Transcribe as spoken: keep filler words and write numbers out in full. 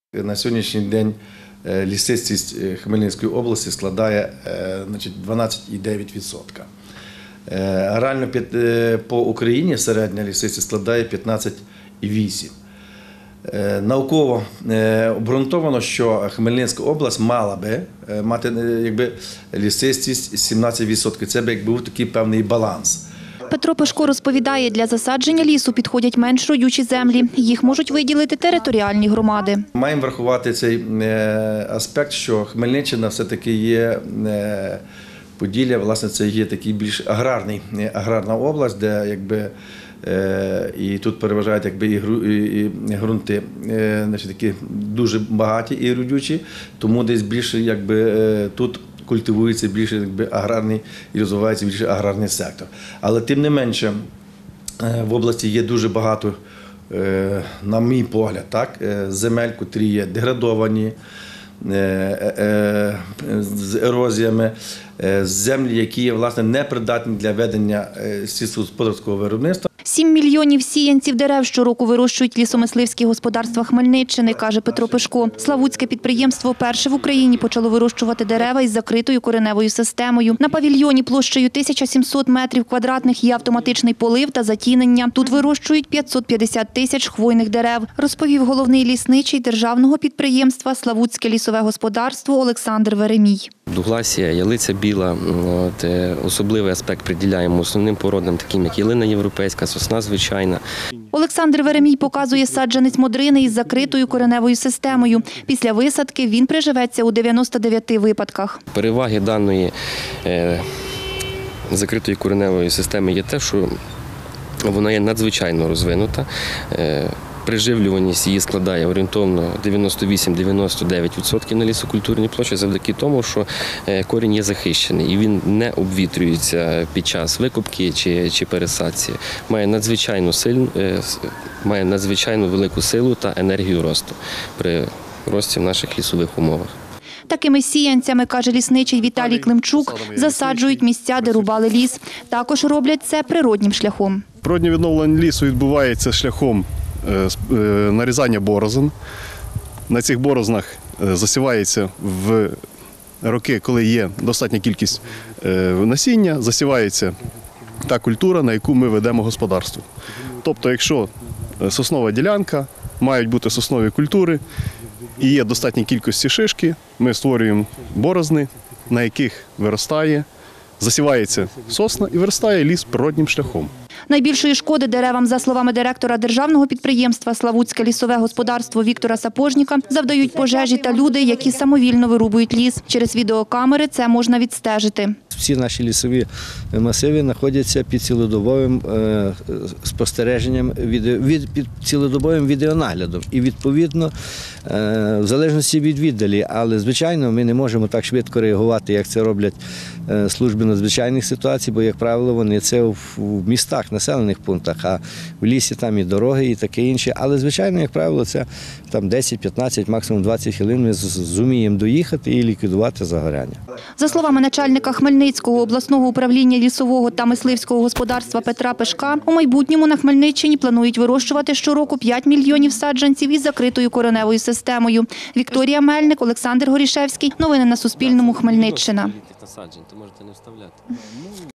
На сьогоднішній день лісистість Хмельницької області складає дванадцять цілих дев'ять десятих відсотка. Реально по Україні середня лісистість складає п'ятнадцять цілих вісім десятих відсотка. Науково обґрунтовано, що Хмельницька область мала би мати якби, лісистість сімнадцять відсотків. Це б якби був такий певний баланс. Петро Пешко розповідає, для засадження лісу підходять менш родючі землі. Їх можуть виділити територіальні громади. Маємо врахувати цей аспект, що Хмельниччина все-таки є, Поділля, власне, це є такий більш аграрний, аграрна область, де якби і тут переважають якби і ґрунти, значить, такі дуже багаті і родючі, тому десь більше якби тут культивується більше якби аграрний і розвивається більше аграрний сектор. Але тим не менше в області є дуже багато, на мій погляд, так, земель, котрі є деградовані, з ерозіями, землі, які є, власне, непридатні для ведення сільськогосподарського виробництва. Сім мільйонів сіянців дерев щороку вирощують лісомисливські господарства Хмельниччини, каже Петро Пешко. Славутське підприємство перше в Україні почало вирощувати дерева із закритою кореневою системою. На павільйоні площею тисяча сімсот метрів квадратних є автоматичний полив та затінення. Тут вирощують п'ятсот п'ятдесят тисяч хвойних дерев, розповів головний лісничий державного підприємства «Славутське лісове господарство» Олександр Веремій. Дугласія, ялиця біла, от, особливий аспект приділяємо основним породам, таким як ялина європейська, сосна звичайна. Олександр Веремій показує саджанець модрини із закритою кореневою системою. Після висадки він приживеться у дев'яноста дев'яти випадках. Переваги даної е, закритої кореневої системи є те, що вона є надзвичайно розвинута. Е, Приживлюваність її складає орієнтовно дев'яносто вісім - дев'яносто дев'ять відсотків на лісокультурній площі завдяки тому, що корінь є захищений і він не обвітрюється під час викопки чи, чи пересадці. Має надзвичайну, сильну, має надзвичайно велику силу та енергію росту при рості в наших лісових умовах. Такими сіянцями, каже лісничий Віталій Климчук, засаджують місця, де рубали ліс. Також роблять це природнім шляхом. Природнє відновлення лісу відбувається шляхом нарізання борозен. На цих борознах засівається в роки, коли є достатня кількість насіння, засівається та культура, на яку ми ведемо господарство. Тобто, якщо соснова ділянка, мають бути соснові культури і є достатня кількість шишки, ми створюємо борозни, на яких виростає, засівається сосна і виростає ліс природнім шляхом. Найбільшої шкоди деревам, за словами директора державного підприємства «Славутське лісове господарство» Віктора Сапожніка, завдають пожежі та люди, які самовільно вирубують ліс. Через відеокамери це можна відстежити. Всі наші лісові масиви знаходяться під цілодобовим спостереженням, під цілодобовим відеонаглядом. І, відповідно, в залежності від віддалі, але, звичайно, ми не можемо так швидко реагувати, як це роблять служби надзвичайних ситуацій, бо, як правило, вони це в містах, населених пунктах, а в лісі там і дороги, і таке інше. Але, звичайно, як правило, це там десять, п'ятнадцять, максимум двадцять хвилин ми зуміємо доїхати і ліквідувати загоряння. За словами начальника Хмельницького обласного управління лісового та мисливського господарства Петра Пешка, у майбутньому на Хмельниччині планують вирощувати щороку п'ять мільйонів саджанців із закритою кореневою системою. Вікторія Мельник, Олександр Горішевський. Новини на Суспільному. Хмельниччина.